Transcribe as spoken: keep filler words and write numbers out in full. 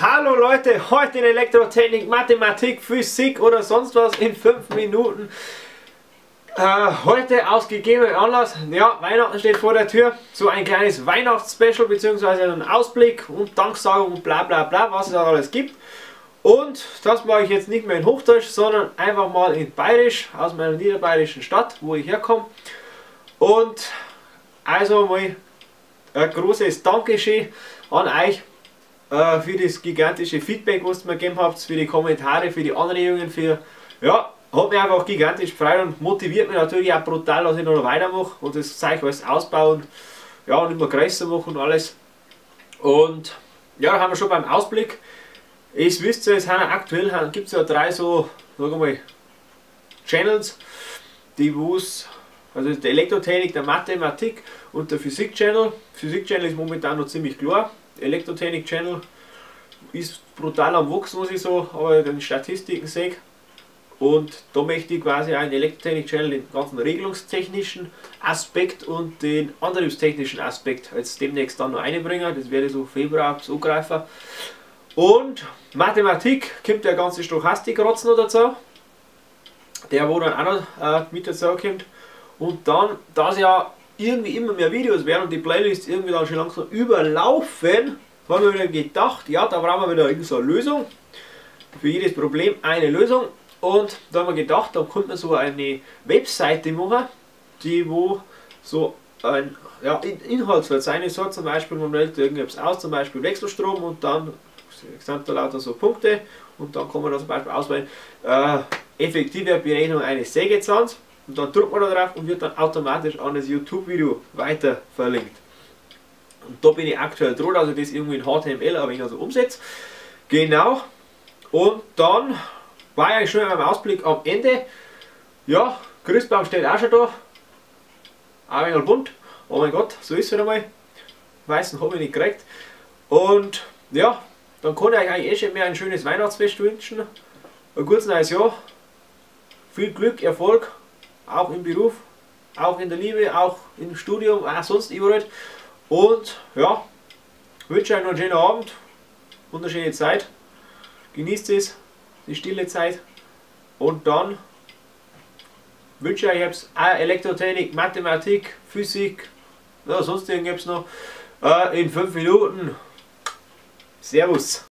Hallo Leute, heute in Elektrotechnik, Mathematik, Physik oder sonst was in fünf Minuten. Äh, heute aus gegebenem Anlass, ja, Weihnachten steht vor der Tür, so ein kleines Weihnachtsspecial bzw. einen Ausblick und Danksagung und bla bla bla, was es da alles gibt. Und das mache ich jetzt nicht mehr in Hochdeutsch, sondern einfach mal in Bayerisch, aus meiner niederbayerischen Stadt, wo ich herkomme. Und also mal ein großes Dankeschön an euch äh, für das gigantische Feedback, was ihr mir gegeben habt, für die Kommentare, für die Anregungen, für, ja, hat mich einfach gigantisch gefreut und motiviert mich natürlich auch brutal, dass ich noch weitermache und das Zeug alles ausbauen, ja, und immer größer machen und alles. Und ja, da haben wir schon beim Ausblick. Ich wisst ja, es haben aktuell gibt es ja drei so, sagen wir mal, Channels, die wo's, also der Elektrotechnik, der Mathematik und der Physik-Channel. Physik-Channel ist momentan noch ziemlich klar. Elektrotechnik-Channel ist brutal am Wachsen, muss ich so, aber den Statistiken sehe. Und da möchte ich quasi einen Elektrotechnik-Channel den ganzen regelungstechnischen Aspekt und den antriebstechnischen Aspekt als demnächst dann noch einbringen. Das werde ich so Februar bis angreifen. Und Mathematik kommt der ganze Stochastik-Rotz noch dazu, der wo dann auch noch äh, mit dazu kommt. Und dann, dass ja irgendwie immer mehr Videos werden und die Playlists irgendwie dann schon langsam überlaufen, haben wir wieder gedacht, ja, da brauchen wir wieder irgend so eine Lösung. Für jedes Problem eine Lösung. Und da haben wir gedacht, da könnte man so eine Webseite machen, die wo so ein ja, Inhaltsverzeichnis hat, zum Beispiel man wählt irgendetwas aus, zum Beispiel Wechselstrom und dann sind da lauter so Punkte und dann kann man da zum Beispiel auswählen, äh, effektive Berechnung eines Sägezahns. Und dann drückt man da drauf und wird dann automatisch an das YouTube-Video weiter verlinkt. Und da bin ich aktuell dran, also das irgendwie in H T M L ein wenig also umsetze. Genau. Und dann war ich eigentlich schon beim Ausblick am Ende. Ja, Christbaum steht auch schon da. Ein wenig bunt. Oh mein Gott, so ist es wieder mal. Weißen habe ich nicht gekriegt. Und ja, dann kann ich euch eigentlich eh schon mehr ein schönes Weihnachtsfest wünschen. Ein gutes neues Jahr. Viel Glück, Erfolg. Auch im Beruf, auch in der Liebe, auch im Studium, auch sonst überall. Und ja, wünsche euch noch einen schönen Abend, wunderschöne Zeit. Genießt es, die stille Zeit. Und dann wünsche ich euch auch Elektrotechnik, Mathematik, Physik, ja, sonst irgendwas noch äh, in fünf Minuten. Servus.